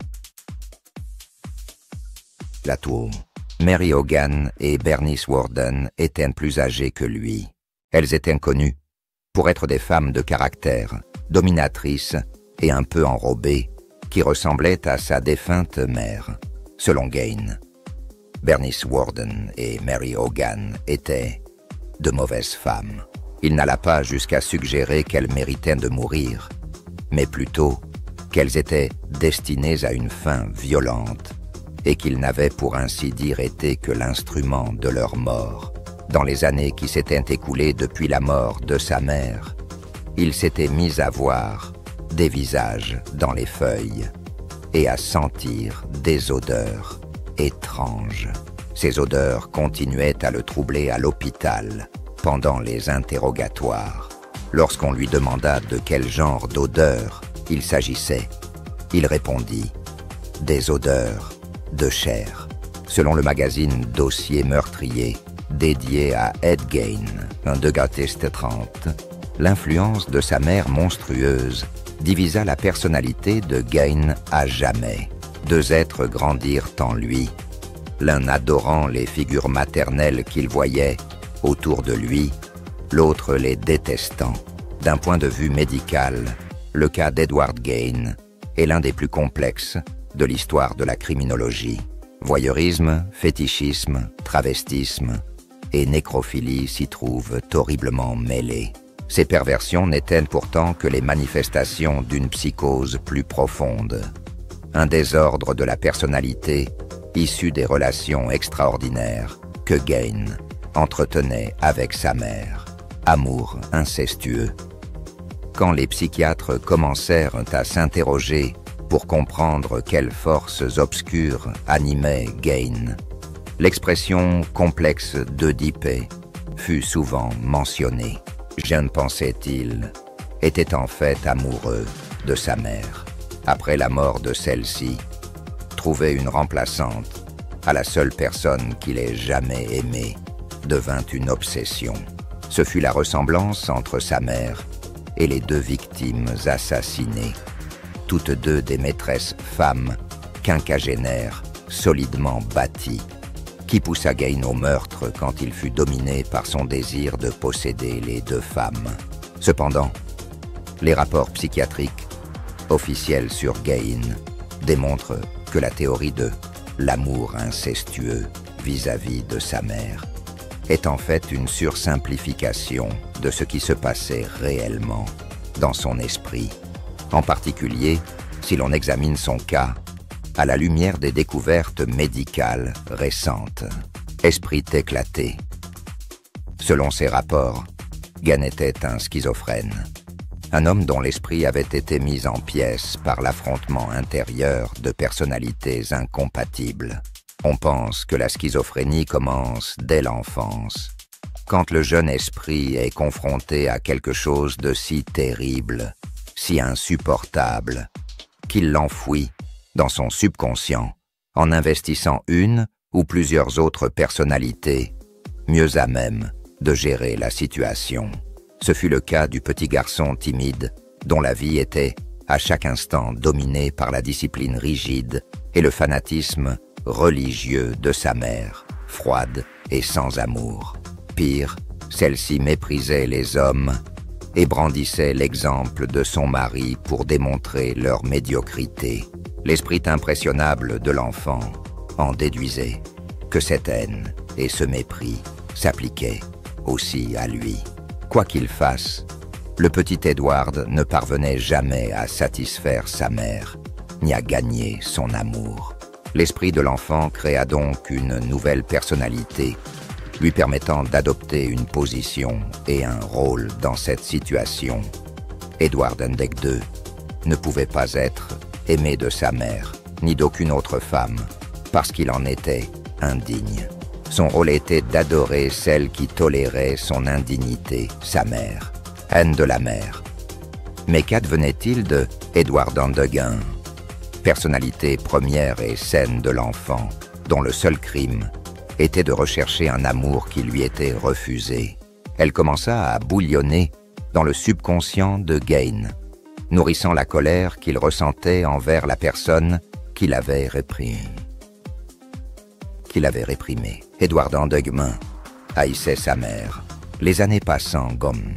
la tour. Mary Hogan et Bernice Worden étaient plus âgées que lui. Elles étaient connues pour être des femmes de caractère, dominatrices et un peu enrobées, qui ressemblaient à sa défunte mère, selon Gain. Bernice Worden et Mary Hogan étaient de mauvaises femmes. Il n'alla pas jusqu'à suggérer qu'elles méritaient de mourir, mais plutôt qu'elles étaient destinées à une fin violente et qu'ils n'avaient pour ainsi dire été que l'instrument de leur mort. Dans les années qui s'étaient écoulées depuis la mort de sa mère, il s'était mis à voir des visages dans les feuilles et à sentir des odeurs étranges. Ces odeurs continuaient à le troubler à l'hôpital pendant les interrogatoires. Lorsqu'on lui demanda de quel genre d'odeur il s'agissait, il répondit « des odeurs de chair ». Selon le magazine Dossier meurtrier, dédié à Ed Gain, un Degatiste trente, l'influence de sa mère monstrueuse divisa la personnalité de Gain à jamais. Deux êtres grandirent en lui, l'un adorant les figures maternelles qu'il voyait autour de lui, l'autre les détestant. D'un point de vue médical, le cas d'Edward Gain est l'un des plus complexes de l'histoire de la criminologie. Voyeurisme, fétichisme, travestisme et nécrophilie s'y trouvent horriblement mêlés. Ces perversions n'étaient pourtant que les manifestations d'une psychose plus profonde. Un désordre de la personnalité issu des relations extraordinaires que Gain entretenait avec sa mère. Amour incestueux. Quand les psychiatres commencèrent à s'interroger pour comprendre quelles forces obscures animaient Gain, l'expression complexe d'Oedipe fut souvent mentionnée. Jeune, pensait-il, était en fait amoureux de sa mère. Après la mort de celle-ci, trouver une remplaçante à la seule personne qu'il ait jamais aimée devint une obsession. Ce fut la ressemblance entre sa mère et les deux victimes assassinées, toutes deux des maîtresses femmes quinquagénaires solidement bâties, qui poussa Gain au meurtre quand il fut dominé par son désir de posséder les deux femmes. Cependant, les rapports psychiatriques officiels sur Gain démontrent que la théorie de l'amour incestueux vis-à-vis de sa mère est en fait une sursimplification de ce qui se passait réellement. dans son esprit. En particulier, si l'on examine son cas à la lumière des découvertes médicales récentes. Esprit éclaté. Selon ses rapports, Gain était un schizophrène. Un homme dont l'esprit avait été mis en pièces par l'affrontement intérieur de personnalités incompatibles. On pense que la schizophrénie commence dès l'enfance, quand le jeune esprit est confronté à quelque chose de si terrible, si insupportable, qu'il l'enfouit dans son subconscient, en investissant une ou plusieurs autres personnalités, mieux à même de gérer la situation. Ce fut le cas du petit garçon timide, dont la vie était, à chaque instant, dominée par la discipline rigide et le fanatisme religieux de sa mère, froide et sans amour. Pire, celle-ci méprisait les hommes et brandissait l'exemple de son mari pour démontrer leur médiocrité. L'esprit impressionnable de l'enfant en déduisait que cette haine et ce mépris s'appliquaient aussi à lui. Quoi qu'il fasse, le petit Edward ne parvenait jamais à satisfaire sa mère, ni à gagner son amour. L'esprit de l'enfant créa donc une nouvelle personnalité, lui permettant d'adopter une position et un rôle dans cette situation. Edward Hendek deux ne pouvait pas être aimé de sa mère, ni d'aucune autre femme, parce qu'il en était indigne. Son rôle était d'adorer celle qui tolérait son indignité, sa mère, haine de la mère. Mais qu'advenait-il de Edward Andeguin, personnalité première et saine de l'enfant, dont le seul crime était de rechercher un amour qui lui était refusé? Elle commença à bouillonner dans le subconscient de Gain, nourrissant la colère qu'il ressentait envers la personne qui l'avait réprimée. Qu'il avait réprimé. Edward Andeguin haïssait sa mère. Les années passant, gomme.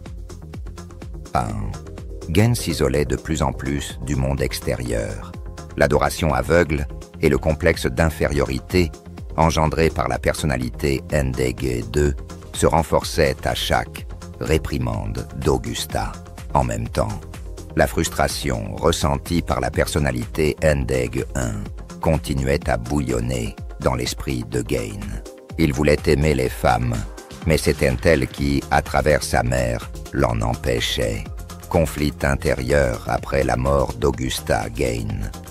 Un. Gain s'isolait de plus en plus du monde extérieur. L'adoration aveugle et le complexe d'infériorité engendré par la personnalité Hendek deux se renforçaient à chaque réprimande d'Augusta. En même temps, la frustration ressentie par la personnalité Hendek un continuait à bouillonner dans l'esprit de Gain. Il voulait aimer les femmes, mais c'était elle qui, à travers sa mère, l'en empêchait. Conflit intérieur après la mort d'Augusta Gain.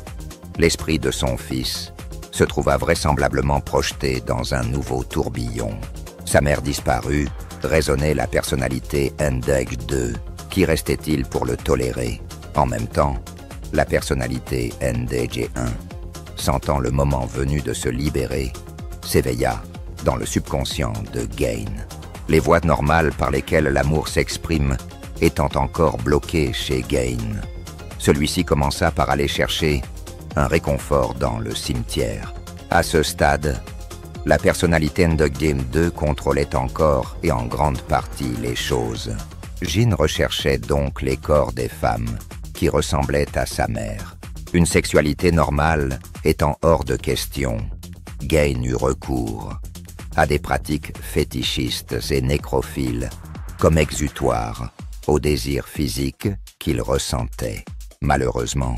L'esprit de son fils se trouva vraisemblablement projeté dans un nouveau tourbillon. Sa mère disparue résonnait la personnalité Hendek deux. Qui restait-il pour le tolérer? En même temps, la personnalité Hendek un, sentant le moment venu de se libérer, s'éveilla dans le subconscient de Gain. Les voies normales par lesquelles l'amour s'exprime étant encore bloquées chez Gain, celui-ci commença par aller chercher un réconfort dans le cimetière. À ce stade, la personnalité Hendek deux contrôlait encore et en grande partie les choses. Jin recherchait donc les corps des femmes qui ressemblaient à sa mère. Une sexualité normale étant hors de question, Gain eut recours à des pratiques fétichistes et nécrophiles comme exutoire au désir physique qu'il ressentait. Malheureusement,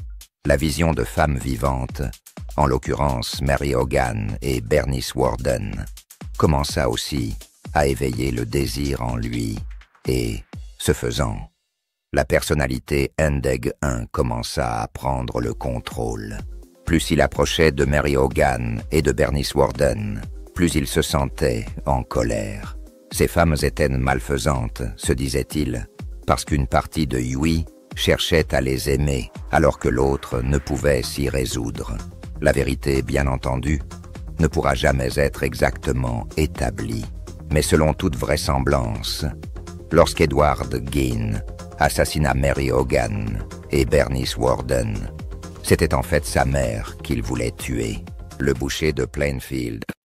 la vision de femmes vivantes, en l'occurrence Mary Hogan et Bernice Worden, commença aussi à éveiller le désir en lui et, ce faisant, la personnalité Hendek un commença à prendre le contrôle. Plus il approchait de Mary Hogan et de Bernice Worden, plus il se sentait en colère. Ces femmes étaient malfaisantes, se disait-il, parce qu'une partie de Yui cherchait à les aimer, alors que l'autre ne pouvait s'y résoudre. La vérité, bien entendu, ne pourra jamais être exactement établie. Mais selon toute vraisemblance, lorsqu'Edward Gain assassina Mary Hogan et Bernice Worden, c'était en fait sa mère qu'il voulait tuer. Le boucher de Plainfield